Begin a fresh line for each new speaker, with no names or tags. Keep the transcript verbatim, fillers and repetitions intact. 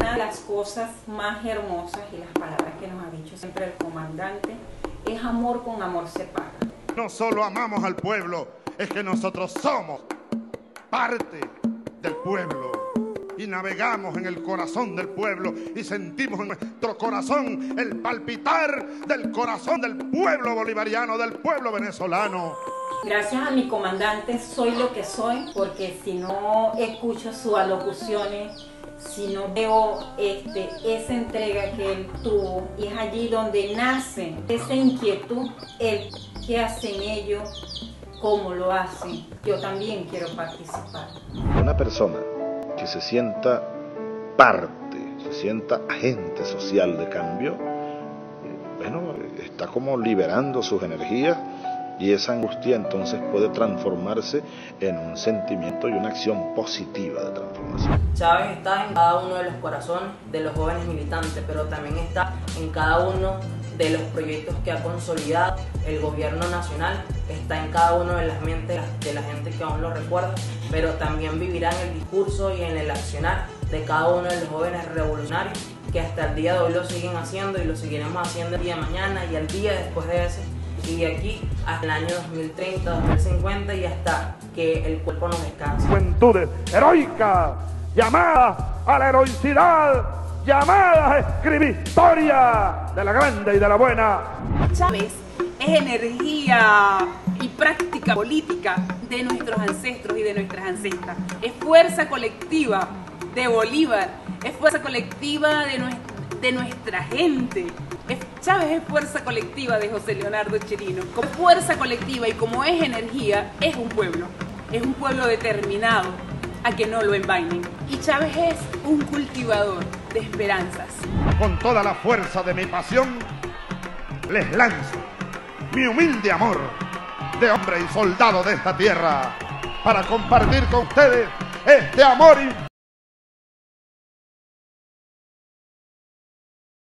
Una de las cosas más hermosas y las palabras que nos ha dicho siempre el comandante es amor con amor se paga.
No solo amamos al pueblo, es que nosotros somos parte del pueblo y navegamos en el corazón del pueblo y sentimos en nuestro corazón el palpitar del corazón del pueblo bolivariano, del pueblo venezolano.
Gracias a mi comandante soy lo que soy, porque si no escucho sus alocuciones, si no veo este, esa entrega que él tuvo, y es allí donde nace esa inquietud, el qué hacen ellos, cómo lo hacen, yo también quiero participar.
Una persona que se sienta parte, se sienta agente social de cambio, bueno, está como liberando sus energías. Y esa angustia entonces puede transformarse en un sentimiento y una acción positiva de transformación.
Chávez está en cada uno de los corazones de los jóvenes militantes, pero también está en cada uno de los proyectos que ha consolidado el gobierno nacional, está en cada uno de las mentes de la gente que aún lo recuerda, pero también vivirá en el discurso y en el accionar de cada uno de los jóvenes revolucionarios que hasta el día de hoy lo siguen haciendo y lo seguiremos haciendo el día de mañana y el día después de ese. Y de aquí hasta el año dos mil treinta, dos mil cincuenta y hasta que el cuerpo nos descanse.
Juventudes heroicas, llamadas a la heroicidad, llamadas a escribir historia de la grande y de la buena.
Chávez es energía y práctica política de nuestros ancestros y de nuestras ancestras. Es fuerza colectiva de Bolívar, es fuerza colectiva de, nuestra, de nuestra gente. Es, Chávez es fuerza colectiva de José Leonardo Chirino. Como fuerza colectiva y como es energía, es un pueblo. Es un pueblo determinado a que no lo envainen. Y Chávez es un cultivador de esperanzas.
Con toda la fuerza de mi pasión, les lanzo mi humilde amor de hombre y soldado de esta tierra para compartir con ustedes este amor infinito